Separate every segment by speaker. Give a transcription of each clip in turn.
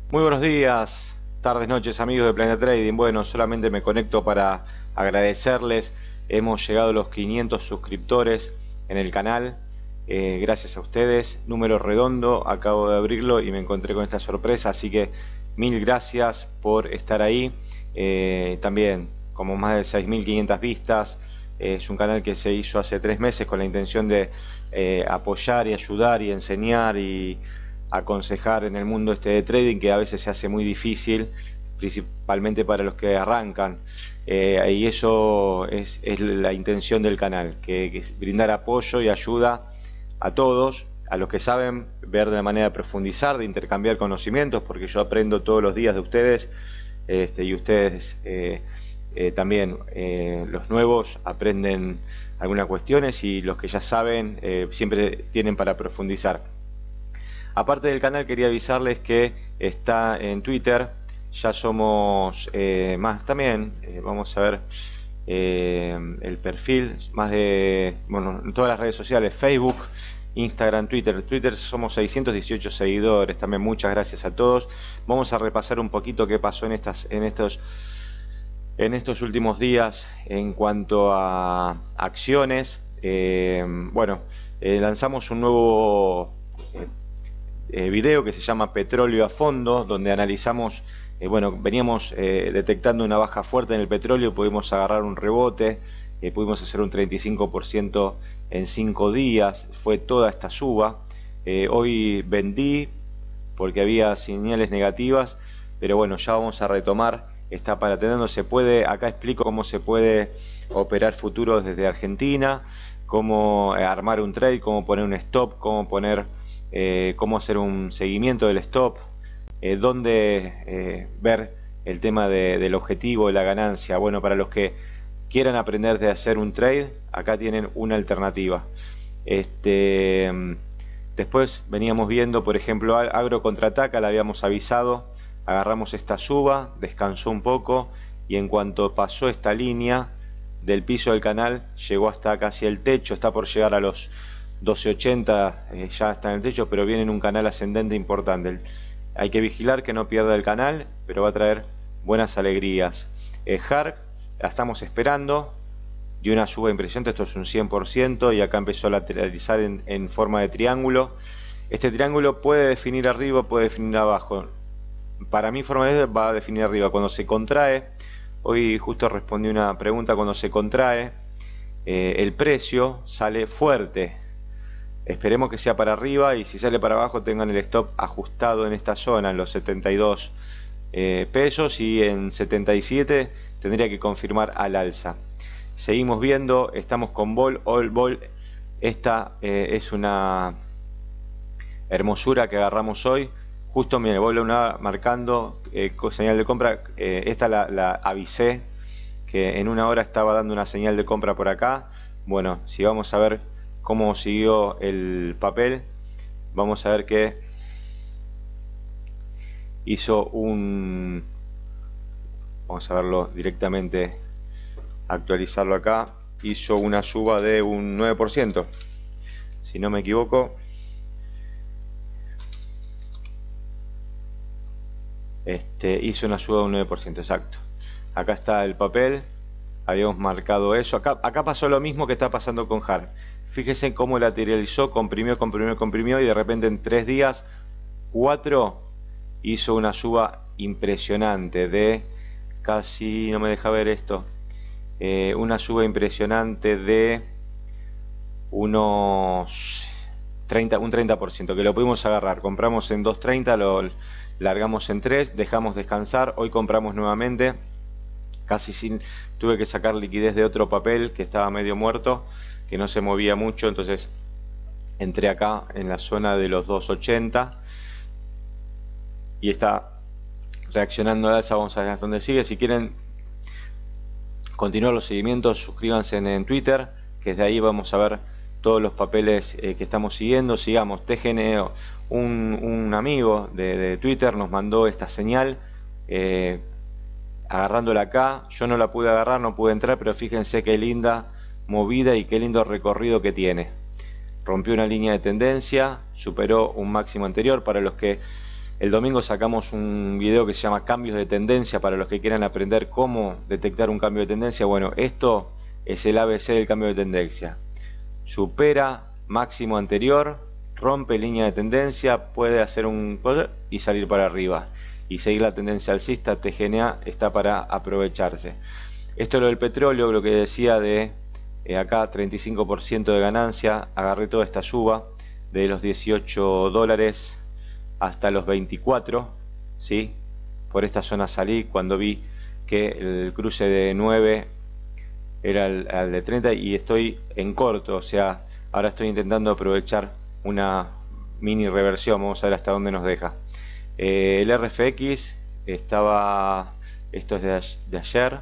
Speaker 1: Muy buenos días, tardes, noches, amigos de Planeta Trading. Bueno, solamente me conecto para agradecerles. Hemos llegado a los 500 suscriptores en el canal. Gracias a ustedes. Número redondo, acabo de abrirlo y me encontré con esta sorpresa. Así que mil gracias por estar ahí. También, como más de 6.500 vistas. Es un canal que se hizo hace 3 meses con la intención de apoyar y ayudar y enseñar y aconsejar en el mundo este de trading, que a veces se hace muy difícil, principalmente para los que arrancan. Y eso es la intención del canal, que es brindar apoyo y ayuda a todos, a los que saben ver de manera de profundizar, de intercambiar conocimientos, porque yo aprendo todos los días de ustedes, y ustedes también, los nuevos aprenden algunas cuestiones, y los que ya saben siempre tienen para profundizar. Aparte del canal, quería avisarles que está en Twitter. Ya somos más también. Vamos a ver el perfil. Más de, bueno, en todas las redes sociales: Facebook, Instagram, Twitter. Twitter somos 618 seguidores. También muchas gracias a todos. Vamos a repasar un poquito qué pasó en estos últimos días en cuanto a acciones. Bueno, lanzamos un nuevo video que se llama Petróleo a Fondo, donde analizamos, bueno, veníamos detectando una baja fuerte en el petróleo, pudimos agarrar un rebote, pudimos hacer un 35% en 5 días, fue toda esta suba. Hoy vendí porque había señales negativas, pero bueno, ya vamos a retomar. Está para tener, no se puede, acá explico cómo se puede operar futuros desde Argentina, cómo armar un trade, cómo poner un stop, cómo hacer un seguimiento del stop, dónde ver el tema del objetivo de la ganancia. Bueno, para los que quieran aprender de hacer un trade, acá tienen una alternativa. Después veníamos viendo, por ejemplo, Agro contraataca, la habíamos avisado, agarramos esta suba, descansó un poco, y en cuanto pasó esta línea del piso del canal, llegó hasta casi el techo, está por llegar a los 1280, ya está en el techo, pero viene en un canal ascendente importante. Hay que vigilar que no pierda el canal, pero va a traer buenas alegrías. HARC la estamos esperando, dio una suba impresionante, esto es un 100%, y acá empezó a lateralizar en forma de triángulo. Este triángulo puede definir arriba, puede definir abajo. Para mi forma de ver, va a definir arriba. Cuando se contrae, hoy justo respondí una pregunta, cuando se contrae, el precio sale fuerte. Esperemos que sea para arriba, y si sale para abajo tengan el stop ajustado en esta zona, en los 72 pesos, y en 77 tendría que confirmar al alza. Seguimos viendo, estamos con Vol, All Vol. Esta es una hermosura que agarramos hoy. Justo, mire, Vol una marcando señal de compra. Esta la avisé que en una hora estaba dando una señal de compra por acá. Bueno, si vamos a ver cómo siguió el papel, vamos a ver que hizo un, vamos a verlo directamente, actualizarlo acá, hizo una suba de un 9%, si no me equivoco. Hizo una suba de un 9%, exacto. Acá está el papel, habíamos marcado eso. Acá pasó lo mismo que está pasando con HARC. Fíjense cómo lateralizó, comprimió, y de repente en 3 días, 4, hizo una suba impresionante de casi, no me deja ver esto, una suba impresionante de unos un 30%, que lo pudimos agarrar. Compramos en 2.30, lo largamos en 3, dejamos descansar, hoy compramos nuevamente, casi sin, tuve que sacar liquidez de otro papel que estaba medio muerto, que no se movía mucho, entonces entré acá en la zona de los 2.80 y está reaccionando al alza. Vamos a ver hasta dónde sigue. Si quieren continuar los seguimientos, suscríbanse en Twitter, que desde ahí vamos a ver todos los papeles que estamos siguiendo. Sigamos. TGNO, un amigo de Twitter nos mandó esta señal, agarrándola acá. Yo no la pude agarrar, no pude entrar, pero fíjense qué linda movida y qué lindo recorrido que tiene. Rompió una línea de tendencia, superó un máximo anterior. Para los que El domingo sacamos un video que se llama cambios de tendencia para los que quieran aprender cómo detectar un cambio de tendencia. Bueno, esto es el ABC del cambio de tendencia. Supera máximo anterior, rompe línea de tendencia, puede hacer un y salir para arriba y seguir la tendencia alcista. TGNA está para aprovecharse. Esto es lo del petróleo, lo que decía de acá 35% de ganancia. Agarré toda esta suba de los 18 dólares hasta los 24, ¿sí? Por esta zona salí cuando vi que el cruce de 9 era el de 30 y estoy en corto, o sea, ahora estoy intentando aprovechar una mini reversión. Vamos a ver hasta dónde nos deja. El RFX estaba, esto es de ayer.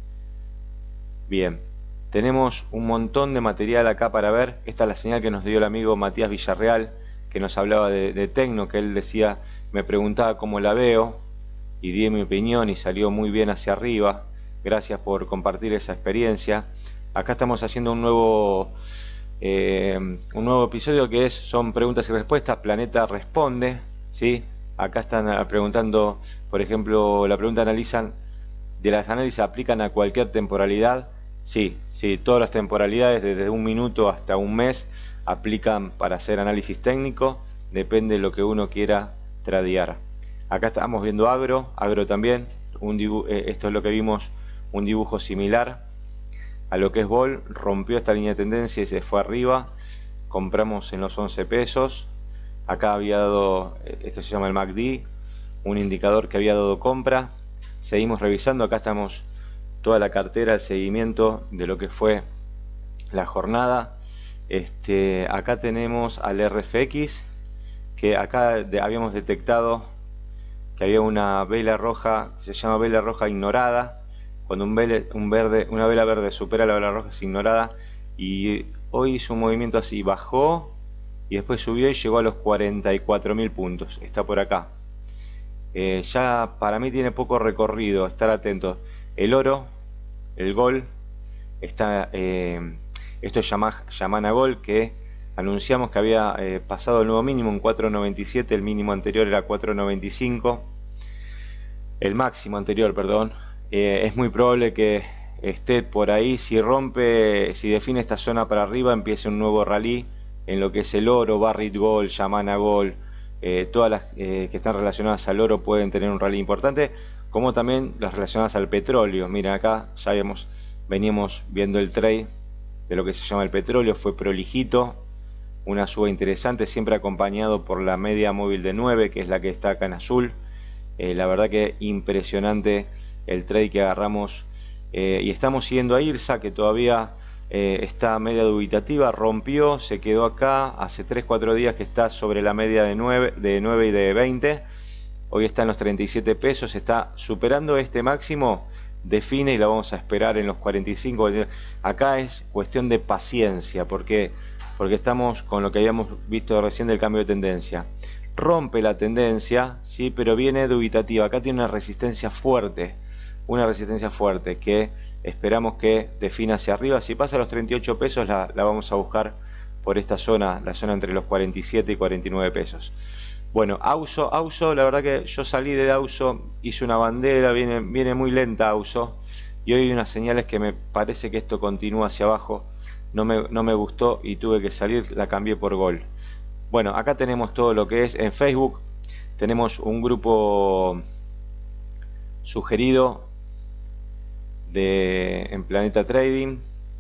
Speaker 1: Bien, tenemos un montón de material acá para ver. Esta es la señal que nos dio el amigo Matías Villarreal, que nos hablaba de Tecno, que él decía, me preguntaba cómo la veo y di mi opinión y salió muy bien hacia arriba. Gracias por compartir esa experiencia. Acá estamos haciendo un nuevo episodio que son preguntas y respuestas. Planeta responde, ¿sí? Acá están preguntando, por ejemplo, la pregunta analizan, de las análisis aplican a cualquier temporalidad. Sí, todas las temporalidades desde un minuto hasta un mes aplican para hacer análisis técnico, depende de lo que uno quiera tradear. Acá estamos viendo agro también, esto es lo que vimos, un dibujo similar a lo que es vol, rompió esta línea de tendencia y se fue arriba, compramos en los 11 pesos, acá había dado, esto se llama el MACD, un indicador que había dado compra. Seguimos revisando, acá estamos toda la cartera, el seguimiento de lo que fue la jornada. Acá tenemos al RFX, que acá habíamos detectado que había una vela roja, que se llama vela roja ignorada. Cuando una vela verde supera la vela roja es ignorada, y hoy hizo un movimiento así, bajó y después subió y llegó a los 44.000 puntos, está por acá. Ya para mí tiene poco recorrido, estar atentos. El oro, el gol, está, esto es Yamana Gol, que anunciamos que había pasado el nuevo mínimo en 4.97, el mínimo anterior era 4.95, el máximo anterior, perdón. Es muy probable que esté por ahí. Si rompe, si define esta zona para arriba, empiece un nuevo rally en lo que es el oro, Barrick Gold, Yamana Gold. Todas las que están relacionadas al oro pueden tener un rally importante, como también las relacionadas al petróleo. Miren, acá ya veníamos viendo el trade de lo que se llama el petróleo, fue prolijito, una suba interesante, siempre acompañado por la media móvil de 9, que es la que está acá en azul. La verdad que impresionante el trade que agarramos, y estamos siguiendo a IRSA, que todavía está media dubitativa, rompió, se quedó acá, hace 3-4 días que está sobre la media de 9 y de 20, hoy está en los 37 pesos, está superando este máximo, define y la vamos a esperar en los 45. Acá es cuestión de paciencia, porque estamos con lo que habíamos visto recién del cambio de tendencia. Rompe la tendencia, sí, pero viene dubitativa, acá tiene una resistencia fuerte que esperamos que defina hacia arriba. Si pasa a los 38 pesos la vamos a buscar por esta zona, la zona entre los 47 y 49 pesos. Bueno, Auso, la verdad que yo salí de Auso, hice una bandera, viene muy lenta Auso, y hoy hay unas señales que me parece que esto continúa hacia abajo, no me gustó y tuve que salir, la cambié por Gol. Bueno, acá tenemos todo lo que es en Facebook, tenemos un grupo sugerido en Planeta Trading,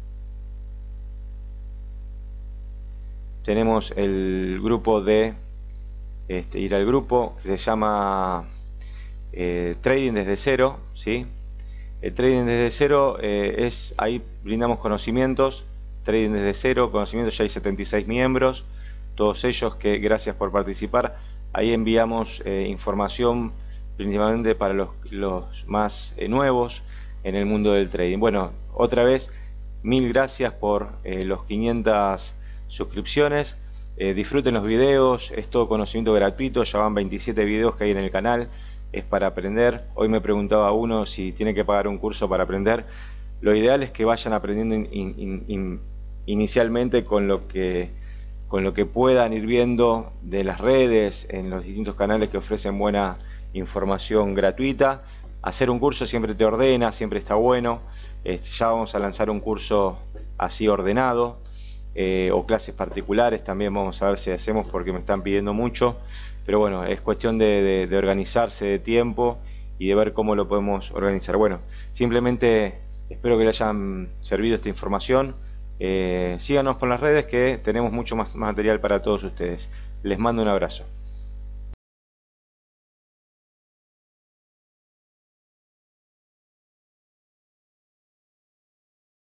Speaker 1: tenemos el grupo de ir al grupo que se llama Trading desde cero, ¿sí? El Trading desde cero es, ahí brindamos conocimientos, Trading desde cero, conocimientos, ya hay 76 miembros, todos ellos que gracias por participar. Ahí enviamos información principalmente para los más nuevos en el mundo del trading. Bueno, otra vez, mil gracias por los 500 suscripciones. Disfruten los videos, es todo conocimiento gratuito, ya van 27 videos que hay en el canal, es para aprender. Hoy me preguntaba uno si tiene que pagar un curso para aprender. Lo ideal es que vayan aprendiendo inicialmente con con lo que puedan ir viendo de las redes, en los distintos canales que ofrecen buena información gratuita. Hacer un curso siempre te ordena, siempre está bueno. Ya vamos a lanzar un curso así ordenado, o clases particulares también vamos a ver si hacemos, porque me están pidiendo mucho. Pero bueno, es cuestión de organizarse, de tiempo y de ver cómo lo podemos organizar. Bueno, simplemente espero que les hayan servido esta información. Síganos por las redes, que tenemos mucho más material para todos ustedes. Les mando un abrazo.